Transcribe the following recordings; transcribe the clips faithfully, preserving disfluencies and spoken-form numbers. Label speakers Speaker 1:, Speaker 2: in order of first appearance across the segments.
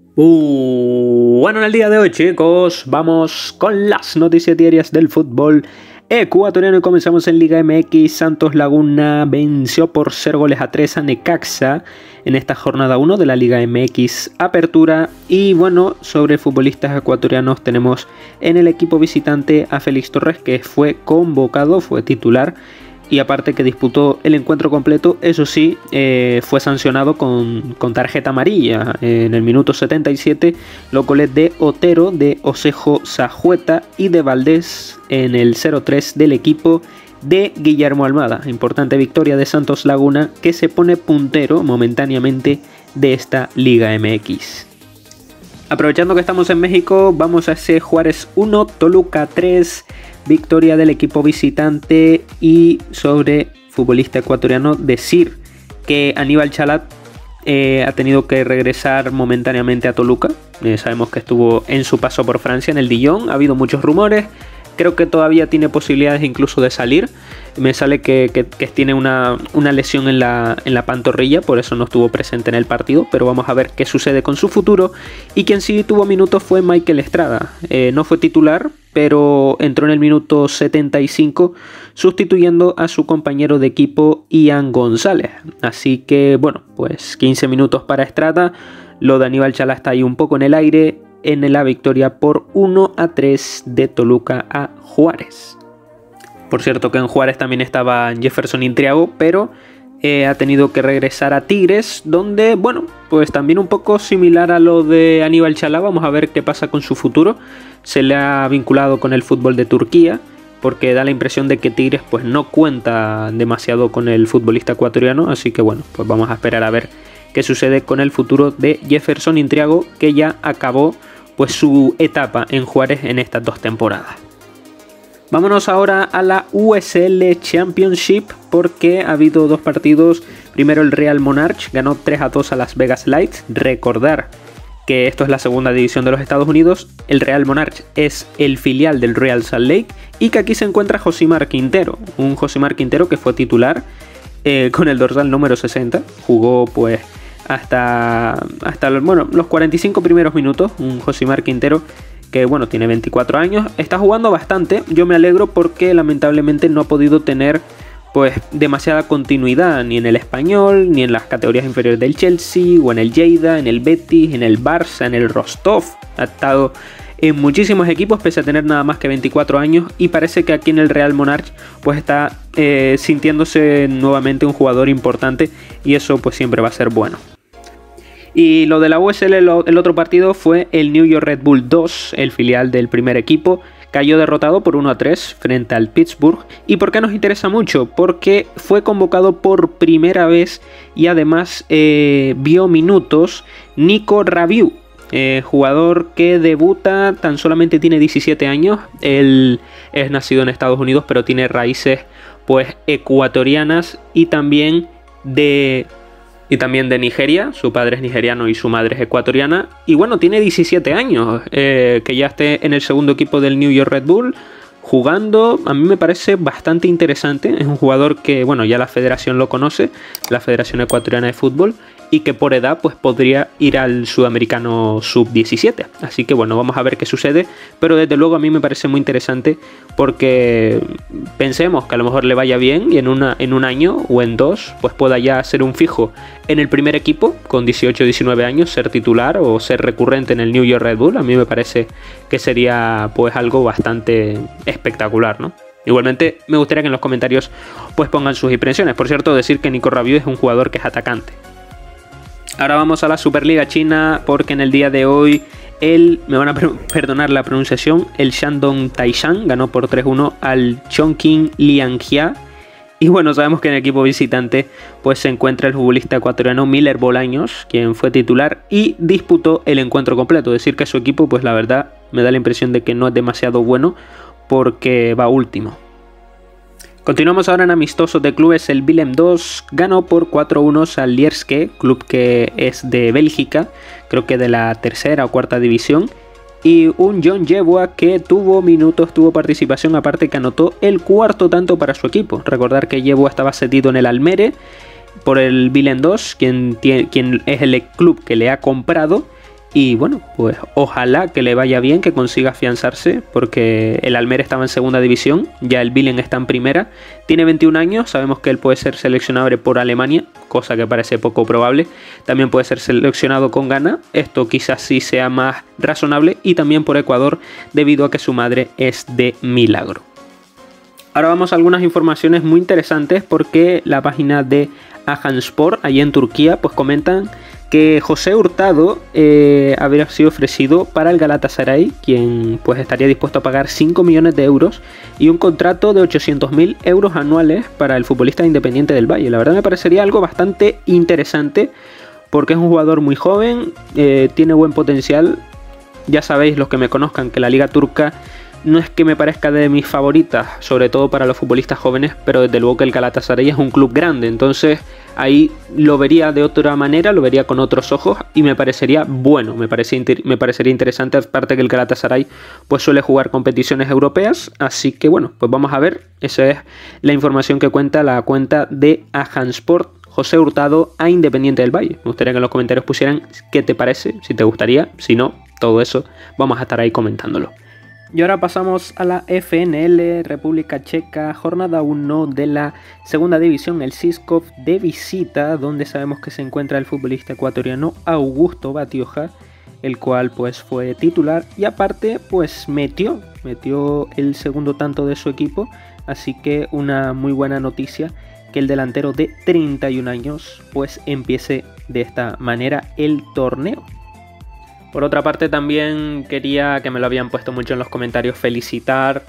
Speaker 1: Uh, bueno, en el día de hoy, chicos, vamos con las noticias diarias del fútbol ecuatoriano y comenzamos en Liga M X. Santos Laguna venció por cero goles a tres a Necaxa en esta jornada uno de la Liga M X Apertura. Y bueno, sobre futbolistas ecuatorianos tenemos en el equipo visitante a Félix Torres, que fue convocado, fue titular. Y aparte que disputó el encuentro completo, eso sí, eh, fue sancionado con, con tarjeta amarilla. En el minuto setenta y siete, los goles de Otero, de Osejo Sajueta y de Valdés en el cero tres del equipo de Guillermo Almada. Importante victoria de Santos Laguna, que se pone puntero momentáneamente de esta Liga M X. Aprovechando que estamos en México, vamos a ese Juárez uno, Toluca tres, victoria del equipo visitante. Y sobre futbolista ecuatoriano, decir que Aníbal Chalat eh, ha tenido que regresar momentáneamente a Toluca. Eh, sabemos que estuvo en su paso por Francia, en el Dijon, ha habido muchos rumores. Creo que todavía tiene posibilidades incluso de salir. Me sale que, que, que tiene una, una lesión en la, en la pantorrilla, por eso no estuvo presente en el partido. Pero vamos a ver qué sucede con su futuro. Y quien sí tuvo minutos fue Michael Estrada. Eh, no fue titular, pero entró en el minuto setenta y cinco sustituyendo a su compañero de equipo Ian González. Así que bueno, pues quince minutos para Estrada. Lo de Aníbal Chalá está ahí un poco en el aire en la victoria por uno a tres de Toluca a Juárez. Por cierto que en Juárez también estaba Jefferson Intriago, pero eh, ha tenido que regresar a Tigres, donde, bueno, pues también un poco similar a lo de Aníbal Chalá. Vamos a ver qué pasa con su futuro. Se le ha vinculado con el fútbol de Turquía, porque da la impresión de que Tigres pues no cuenta demasiado con el futbolista ecuatoriano, así que bueno, pues vamos a esperar a ver qué sucede con el futuro de Jefferson Intriago, que ya acabó pues su etapa en Juárez en estas dos temporadas. Vámonos ahora a la U S L Championship, porque ha habido dos partidos. Primero, el Real Monarch ganó tres a dos a Las Vegas Lights. Recordar que esto es la segunda división de los Estados Unidos. El Real Monarch es el filial del Real Salt Lake y que aquí se encuentra Josimar Quintero, un Josimar Quintero que fue titular eh, con el dorsal número sesenta. Jugó pues hasta, hasta bueno, los cuarenta y cinco primeros minutos, un Josimar Quintero que bueno, tiene veinticuatro años, está jugando bastante. Yo me alegro porque lamentablemente no ha podido tener pues demasiada continuidad ni en el Español, ni en las categorías inferiores del Chelsea, o en el Lleida, en el Betis, en el Barça, en el Rostov. Ha estado en muchísimos equipos pese a tener nada más que veinticuatro años, y parece que aquí en el Real Monarch pues está eh, sintiéndose nuevamente un jugador importante, y eso pues siempre va a ser bueno. Y lo de la U S L, lo, el otro partido fue el New York Red Bull dos, el filial del primer equipo. Cayó derrotado por uno a tres frente al Pittsburgh. ¿Y por qué nos interesa mucho? Porque fue convocado por primera vez y además eh, vio minutos Nico Rabiu, eh, jugador que debuta, tan solamente tiene diecisiete años. Él es nacido en Estados Unidos, pero tiene raíces pues ecuatorianas y también de... Y también de Nigeria. Su padre es nigeriano y su madre es ecuatoriana. Y bueno, tiene diecisiete años. Eh, que ya esté en el segundo equipo del New York Red Bull jugando, a mí me parece bastante interesante. Es un jugador que, bueno, ya la federación lo conoce, la Federación Ecuatoriana de Fútbol, y que por edad pues podría ir al sudamericano sub diecisiete. Así que bueno, vamos a ver qué sucede, pero desde luego a mí me parece muy interesante, porque pensemos que a lo mejor le vaya bien y en, una, en un año o en dos pues pueda ya ser un fijo en el primer equipo con dieciocho diecinueve años, ser titular o ser recurrente en el New York Red Bull. A mí me parece que sería pues algo bastante espectacular, ¿no? Igualmente me gustaría que en los comentarios pues pongan sus impresiones. Por cierto, decir que Nico Rabiu es un jugador que es atacante. Ahora vamos a la Superliga China, porque en el día de hoy el, me van a perdonar la pronunciación, el Shandong Taishan ganó por tres uno al Chongqing Lianjia. Y bueno, sabemos que en el equipo visitante pues se encuentra el futbolista ecuatoriano Miller Bolaños, quien fue titular y disputó el encuentro completo. Decir que su equipo pues la verdad me da la impresión de que no es demasiado bueno, porque va último. Continuamos ahora en amistosos de clubes. El Willem dos ganó por cuatro uno al Lierse, club que es de Bélgica, creo que de la tercera o cuarta división. Y un John Yeboah que tuvo minutos, tuvo participación, aparte que anotó el cuarto tanto para su equipo. Recordar que Yeboah estaba cedido en el Almere por el Willem dos, quien, tiene, quien es el club que le ha comprado. Y bueno, pues ojalá que le vaya bien, que consiga afianzarse, porque el Almería estaba en segunda división, ya el Willem está en primera, tiene veintiún años, sabemos que él puede ser seleccionable por Alemania, cosa que parece poco probable, también puede ser seleccionado con Ghana, esto quizás sí sea más razonable, y también por Ecuador, debido a que su madre es de Milagro. Ahora vamos a algunas informaciones muy interesantes, porque la página de Ajanspor, allí en Turquía, pues comentan que José Hurtado eh, habría sido ofrecido para el Galatasaray, quien pues estaría dispuesto a pagar cinco millones de euros y un contrato de ochocientos mil euros anuales para el futbolista Independiente del Valle. La verdad me parecería algo bastante interesante, porque es un jugador muy joven, eh, tiene buen potencial. Ya sabéis, los que me conozcan, que la liga turca no es que me parezca de mis favoritas, sobre todo para los futbolistas jóvenes, pero desde luego que el Galatasaray es un club grande, entonces ahí lo vería de otra manera, lo vería con otros ojos y me parecería bueno, me, parece, me parecería interesante, aparte que el Galatasaray pues suele jugar competiciones europeas, así que bueno, pues vamos a ver, esa es la información que cuenta la cuenta de Ajansport. José Hurtado a Independiente del Valle. Me gustaría que en los comentarios pusieran qué te parece, si te gustaría, si no, todo eso vamos a estar ahí comentándolo. Y ahora pasamos a la F N L, República Checa, jornada uno de la segunda división, el Žižkov de visita, donde sabemos que se encuentra el futbolista ecuatoriano Augusto Batioja, el cual pues fue titular y aparte pues metió, metió el segundo tanto de su equipo, así que una muy buena noticia que el delantero de treinta y un años pues empiece de esta manera el torneo. Por otra parte también quería, que me lo habían puesto mucho en los comentarios, felicitar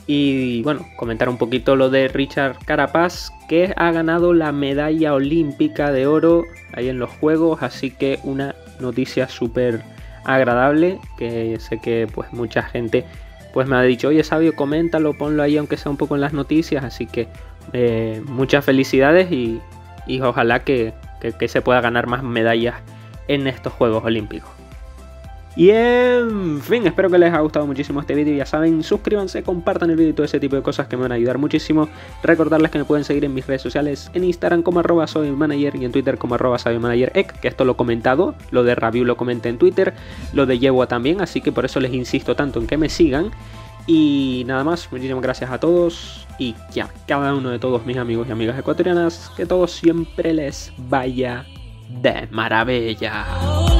Speaker 1: y bueno, comentar un poquito lo de Richard Carapaz, que ha ganado la medalla olímpica de oro ahí en los Juegos, así que una noticia súper agradable, que sé que pues mucha gente pues me ha dicho, oye Sabio, coméntalo, ponlo ahí aunque sea un poco en las noticias, así que eh, muchas felicidades y, y ojalá que, que, que se pueda ganar más medallas en estos Juegos Olímpicos. Y en fin, espero que les haya gustado muchísimo este vídeo. Ya saben, suscríbanse, compartan el vídeo y todo ese tipo de cosas que me van a ayudar muchísimo. Recordarles que me pueden seguir en mis redes sociales, en Instagram como arroba soymanager y en Twitter como arroba sabiomanagerec, que esto lo he comentado, lo de Rabiu lo comenté en Twitter, lo de Yegua también, así que por eso les insisto tanto en que me sigan. Y nada más, muchísimas gracias a todos y ya, cada uno de todos mis amigos y amigas ecuatorianas, que todo siempre les vaya de maravilla.